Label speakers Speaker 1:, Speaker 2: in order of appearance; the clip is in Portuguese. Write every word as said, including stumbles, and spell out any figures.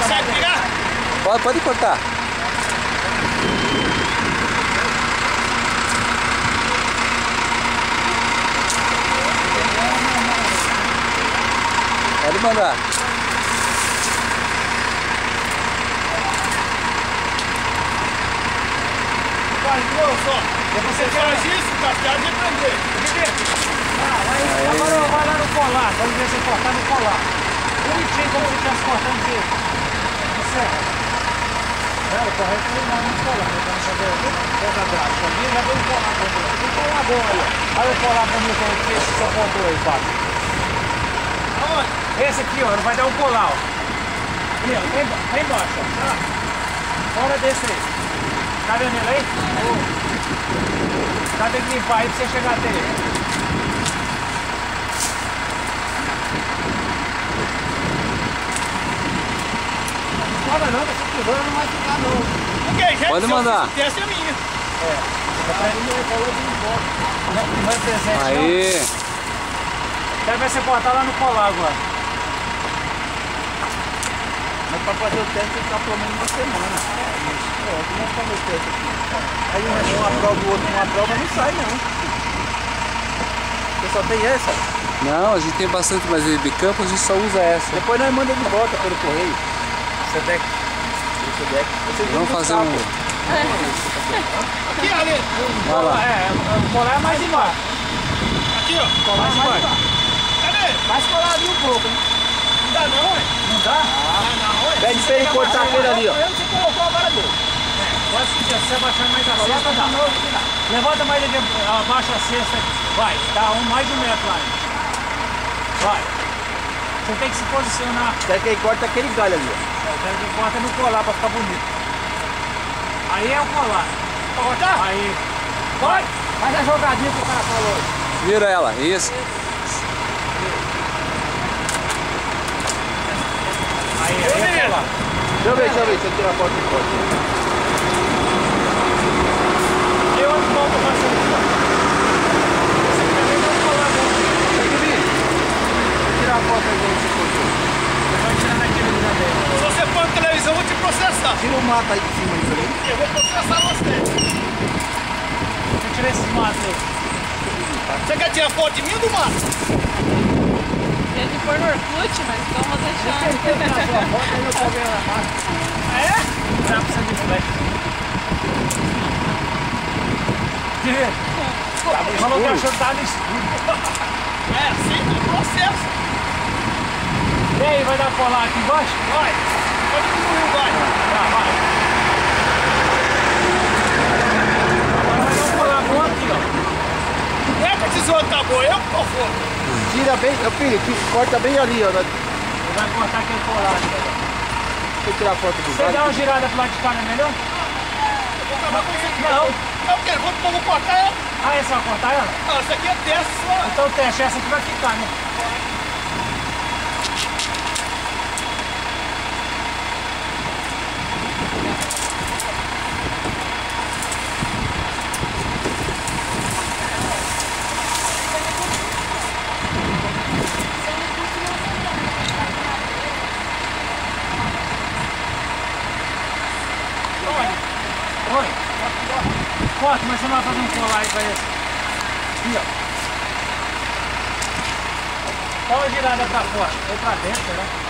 Speaker 1: Consegue pegar?
Speaker 2: Pode, pode cortar. Pode mandar.
Speaker 1: Faz duas só. Você faz isso, tá? Piada de aprender.
Speaker 3: Ah, vai, agora vai lá no colar. Vamos ver se você cortar no colar. Bonitinho como se estivesse cortando de... de serra. Não, o correto é não, não colar. Vamos fazer pouca graxa. Ali já deu um colar pra mim. Tem um colar bom aí, ó. Olha o colar pra mim que esse seu ponto aí, Fábio.
Speaker 1: Aonde?
Speaker 3: Esse aqui, ó, vai dar um colar, ó. Ali, ó, vem vem embaixo, ó. Tá? Fora desse aí. Tá vendo ele aí? Oh. Tá, tem que limpar aí pra você chegar até ele. Fora não, essa tesoura não vai ficar não.
Speaker 1: Ok, gente,
Speaker 2: pode mandar.
Speaker 1: Essa é minha.
Speaker 3: É. Não vai presente
Speaker 2: Aí.
Speaker 3: não. Quero ver você cortar lá no colar agora.
Speaker 4: Mas para fazer o teste tem que ficar pelo menos uma semana. É, como é que fazer o teste aqui? Aí um aprova o outro, uma prova não sai não. Você só tem essa?
Speaker 2: Não, a gente tem bastante, mas de bicampo a gente só usa essa.
Speaker 4: Depois nós manda de volta pelo correio.
Speaker 3: Sedex.
Speaker 2: Vamos fazer um...
Speaker 1: Aqui, ali.
Speaker 2: Vai lá.
Speaker 3: É, o colar é mais embaixo.
Speaker 1: Aqui, ó.
Speaker 3: O colar é mais embaixo.
Speaker 1: Cadê?
Speaker 3: Mais coladinho um pouco, né?
Speaker 1: Não dá não, ué.
Speaker 3: Não dá?
Speaker 1: Ah, não, ué.
Speaker 4: Pede pra ele cortar aquele ali, ó.
Speaker 3: Você colocou agora deu. Pode seguir, se você abaixar mais a cesta, dá. Levanta mais aqui, abaixa a cesta. Vai, dá um, mais de um metro lá. Vai. Você tem que se posicionar.
Speaker 4: Quer que ele corta aquele galho ali, ó.
Speaker 3: Eu quero que corta no colar pra ficar bonito. Aí é o colar.
Speaker 1: Pra cortar?
Speaker 3: Aí. Vai. Faz a jogadinha que o cara falou.
Speaker 2: Vira ela, isso.
Speaker 3: Aí, aí é o colar.
Speaker 4: Deixa eu ver, deixa eu ver, deixa eu tirar a foto do corte.
Speaker 3: Eu ando volta pra cima. Você também vai colar agora.
Speaker 4: Tirar a foto aí de onde você cortou.
Speaker 3: Você vai tirar naquele lugar dele.
Speaker 1: Se você for na televisão, eu vou te processar.
Speaker 4: Tira o mato aí de cima disso aí.
Speaker 1: Eu vou processar você.
Speaker 3: Deixa eu tirar esses matos aí.
Speaker 1: Você quer tirar foto de mim ou do mato?
Speaker 5: Ia de pôr no Orkut, mas estamos deixando.
Speaker 3: Bota aí o problema na massa.
Speaker 1: É?
Speaker 3: Dá pra você de flex. Falou que achou que tava no escuro.
Speaker 1: É assim, é processo.
Speaker 3: E aí, vai dar colar aqui embaixo?
Speaker 1: Vai. Pode diminuir, vai.
Speaker 3: Tá, vai. Agora vai dar um colar bom aqui, ó.
Speaker 1: Não é que a tesoura tá boa, eu que tô fora.
Speaker 4: Tira bem, ô filho, que corta bem ali, ó. Deixa
Speaker 3: Ele vai cortar aquele colar ali.
Speaker 4: eu tirar a foto do
Speaker 3: Você dá
Speaker 4: galho.
Speaker 3: uma girada pro lado de cá, não é melhor?
Speaker 1: Eu vou acabar com isso aqui.
Speaker 3: Não.
Speaker 1: Eu quero, vou, vou cortar ela.
Speaker 3: Ah, essa vai cortar ela?
Speaker 1: Não, isso aqui é teste só.
Speaker 3: Então teste, essa aqui vai ficar, né? Oi. Corta, mas você não vai fazer um colar aí pra esse. Aqui, ó. Dá uma girada pra fora. Ou pra dentro, será?